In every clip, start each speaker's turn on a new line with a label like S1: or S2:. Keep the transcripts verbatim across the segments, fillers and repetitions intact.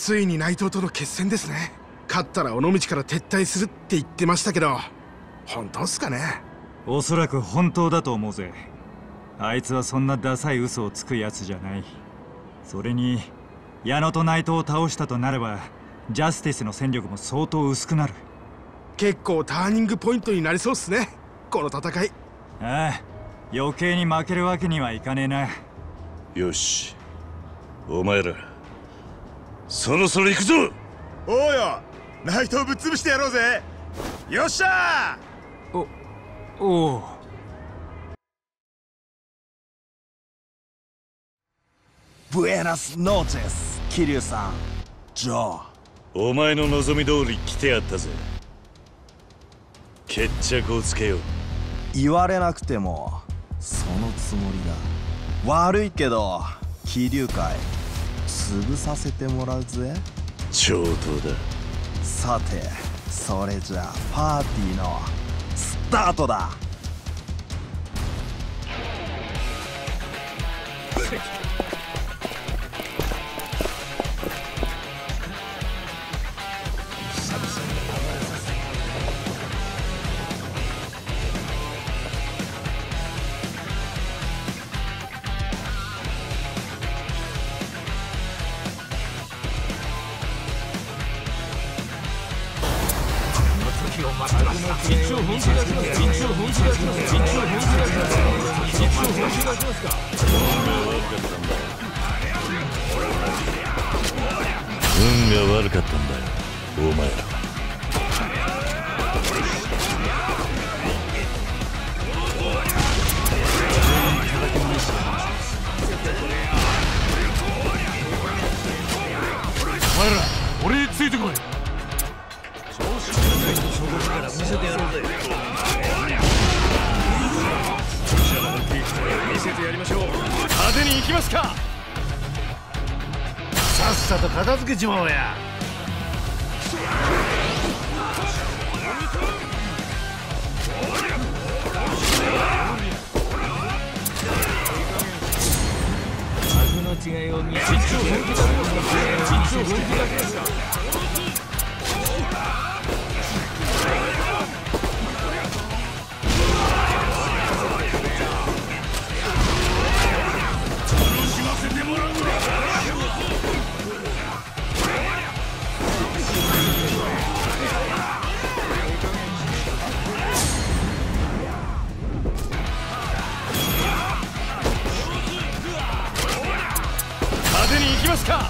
S1: ついに内藤との決戦ですね。勝ったら尾道から撤退するって言ってましたけど、本当っすかね。
S2: おそらく本当だと思うぜ。あいつはそんなダサい嘘をつくやつじゃない。それに矢野と内藤を倒したとなればジャスティスの戦力も相当薄くなる。
S1: 結構ターニングポイントになりそうっすね、この戦い。
S2: ああ、余計に負けるわけにはいかねえな。
S3: よし、お前らそろそろ行くぞ。
S4: おうよ、内藤ぶっ潰してやろうぜ。よっしゃ
S2: ー。おおう。
S5: ブエナスノーチェス、桐生さん、ジョー。
S3: お前の望み通り来てやったぜ。決着をつけよう。
S5: 言われなくてもそのつもりだ。悪いけど桐生会潰させてもらうぜ。
S3: 上等だ。
S5: さて、それじゃあパーティーのスタートだ。
S3: 運が悪かったんだよ、お前らは。
S6: お前ら俺についてこい。見せてやりましょう。派手に行きますか。さっさと片付けちまおうや。
S7: 格の違いを見せて
S6: 行きますか。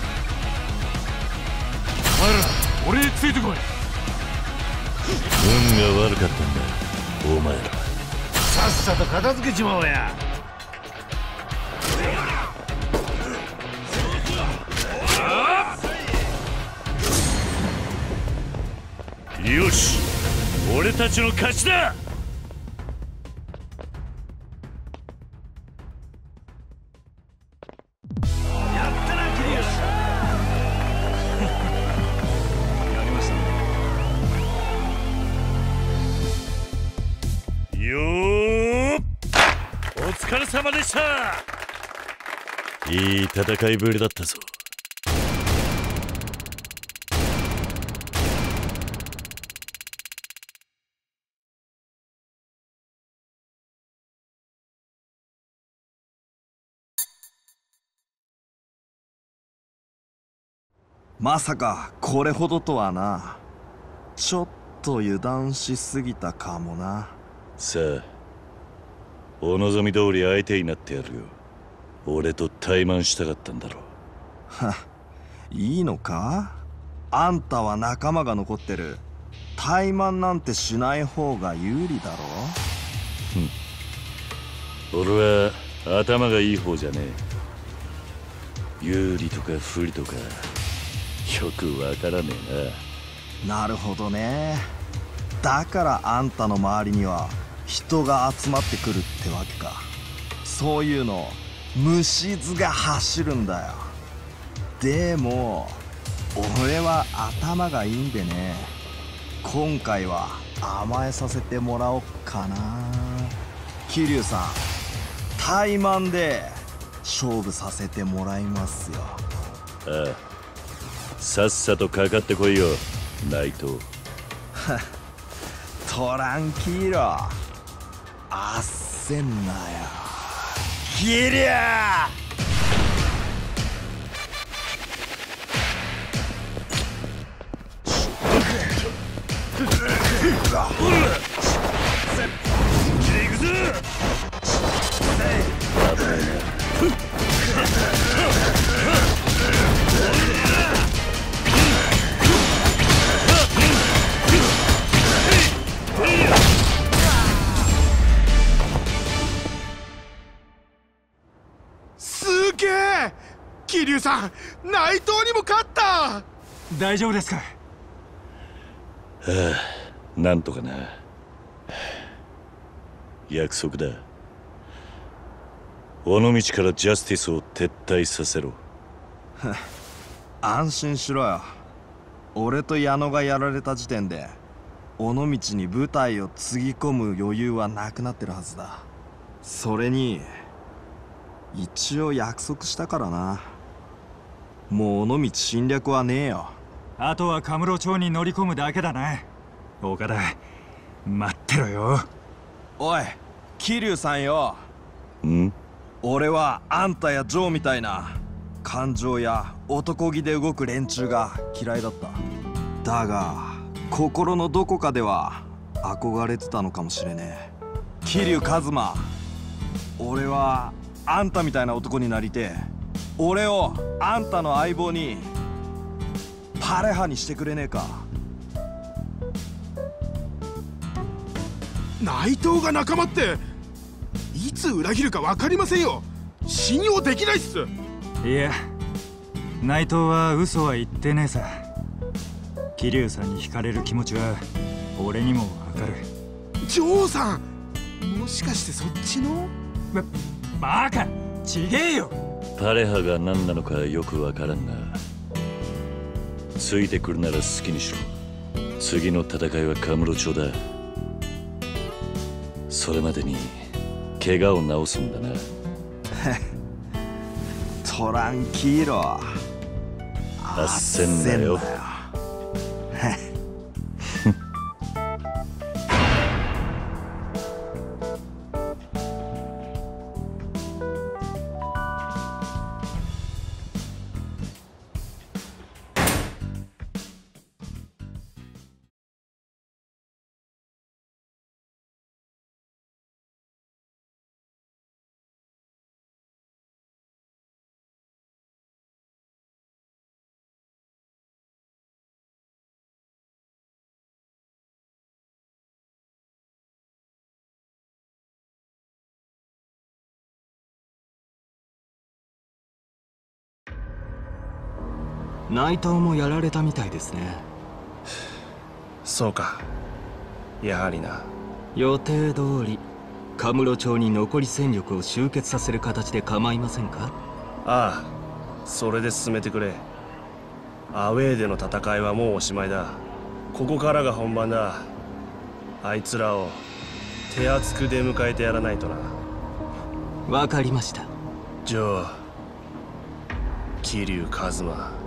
S6: お前ら俺についてこい。
S3: 運が悪かったんだよ、お前ら。
S6: さっさと片付けちまおうや。
S3: よし、俺たちの勝ちだ。お疲れ様でした。いい戦いぶりだったぞ。
S5: まさかこれほどとはな。ちょっと油断しすぎたかもな。
S3: さあ、お望み通り相手になってやるよ。俺と対マンしたかったんだろう。
S5: は、いいのか。あんたは仲間が残ってる。対マンなんてしない方が有利だろ。
S3: 俺は頭がいい方じゃねえ。有利とか不利とかよくわからね
S5: えな。なるほどね。だからあんたの周りには人が集まってくるってわけか。そういうの虫図が走るんだよ。でも俺は頭がいいんでね、今回は甘えさせてもらおっかな。桐生さん、対マンで勝負させてもらいますよ。
S3: ああ、 さっさとかかってこいよ内藤。
S5: トランキーロ、焦んなよ。キリア
S1: すげえ、桐生さん内藤にも勝った。
S2: 大丈夫ですか？
S3: はあ、なんとかな。約束だ。尾道からジャスティスを撤退させろ。
S5: 安心しろよ。俺と矢野がやられた時点で尾道に部隊をつぎ込む余裕はなくなってるはずだ。それに一応約束したからな。もう尾道侵略はねえよ。
S2: あとはカムロ町に乗り込むだけだな。岡田、待ってろよ。
S5: おい桐生さんよ。
S3: ん？
S5: 俺はあんたやジョーみたいな感情や男気で動く連中が嫌いだった。だが心のどこかでは憧れてたのかもしれねえ。桐生一馬、俺はあんたみたいな男になりてえ。俺をあんたの相棒にパレハにしてくれねえか。
S1: 内藤が仲間っていつ裏切るか分かりませんよ。信用できないっす。
S2: いや、内藤は嘘は言ってねえさ。桐生さんに惹かれる気持ちは俺にも分かる。
S1: ジョーさん、もしかしてそっちの？
S2: ば、バカ、ちげえよ。
S3: パレハが何なのかよくわからんが、ついてくるなら好きにしろ。次の戦いはカムロ町だ。それまでに怪我を治すんだな。
S5: トランキーロ、
S3: 焦んなよ。
S7: 内藤もやられたみたいですね。
S6: そうか、やはりな。
S7: 予定通りカムロ町に残り戦力を集結させる形で構いませんか？
S6: ああ、それで進めてくれ。アウェーでの戦いはもうおしまいだ。ここからが本番だ。あいつらを手厚く出迎えてやらないとな。
S7: わかりました。
S6: ジョー、桐生一馬。